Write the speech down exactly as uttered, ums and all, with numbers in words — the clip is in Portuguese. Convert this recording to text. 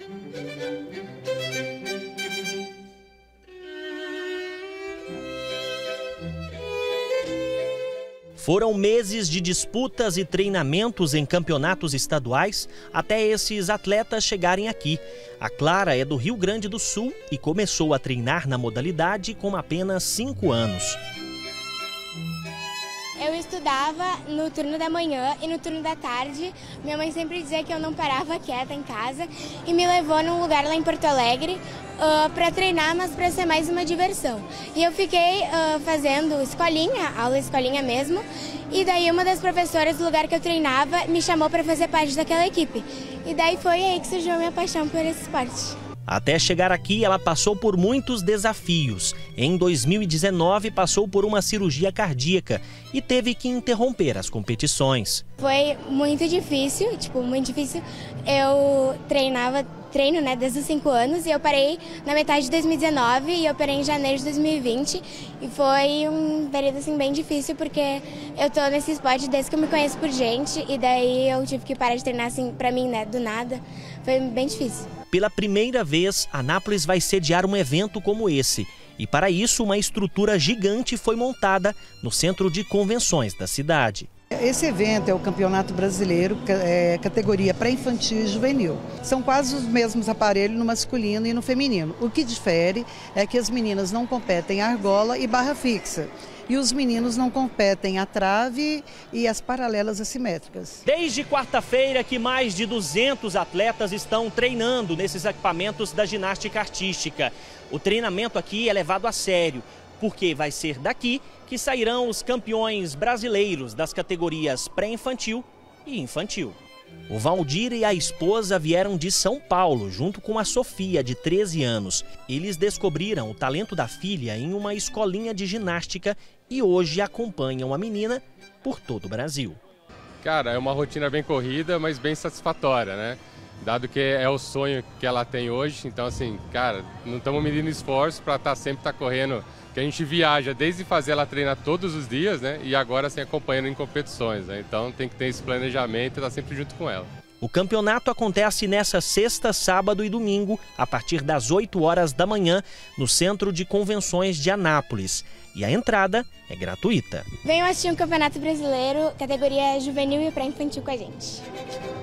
Foram meses de disputas e treinamentos em campeonatos estaduais até esses atletas chegarem aqui. A Clara é do Rio Grande do Sul e começou a treinar na modalidade com apenas cinco anos. Eu estudava no turno da manhã e no turno da tarde. Minha mãe sempre dizia que eu não parava quieta em casa e me levou num lugar lá em Porto Alegre uh, para treinar, mas para ser mais uma diversão. E eu fiquei uh, fazendo escolinha, aula escolinha mesmo, e daí uma das professoras do lugar que eu treinava me chamou para fazer parte daquela equipe. E daí foi aí que surgiu a minha paixão por esse esporte. Até chegar aqui, ela passou por muitos desafios. Em dois mil e dezenove, passou por uma cirurgia cardíaca e teve que interromper as competições. Foi muito difícil, tipo, muito difícil. Eu treinava, treino, né, desde os cinco anos e eu parei na metade de dois mil e dezenove e eu parei em janeiro de dois mil e vinte. E foi um período, assim, bem difícil porque eu tô nesse esporte desde que eu me conheço por gente e daí eu tive que parar de treinar, assim, pra mim, né, do nada. Foi bem difícil. Pela primeira vez, Anápolis vai sediar um evento como esse. E para isso, uma estrutura gigante foi montada no centro de convenções da cidade. Esse evento é o Campeonato Brasileiro, é, categoria pré-infantil e juvenil. São quase os mesmos aparelhos no masculino e no feminino. O que difere é que as meninas não competem argola e barra fixa. E os meninos não competem a trave e as paralelas assimétricas. Desde quarta-feira que mais de duzentos atletas estão treinando nesses equipamentos da ginástica artística. O treinamento aqui é levado a sério, porque vai ser daqui que sairão os campeões brasileiros das categorias pré-infantil e infantil. O Valdir e a esposa vieram de São Paulo, junto com a Sofia, de treze anos. Eles descobriram o talento da filha em uma escolinha de ginástica e hoje acompanham a menina por todo o Brasil. Cara, é uma rotina bem corrida, mas bem satisfatória, né? Dado que é o sonho que ela tem hoje, então assim, cara, não estamos medindo esforço para estar sempre tá correndo, que a gente viaja desde fazer ela treinar todos os dias, né? E agora assim acompanhando em competições, né? Então tem que ter esse planejamento e estar sempre junto com ela. O campeonato acontece nessa sexta, sábado e domingo, a partir das oito horas da manhã, no Centro de Convenções de Anápolis. E a entrada é gratuita. Venham assistir um Campeonato Brasileiro, categoria juvenil e pré-infantil com a gente.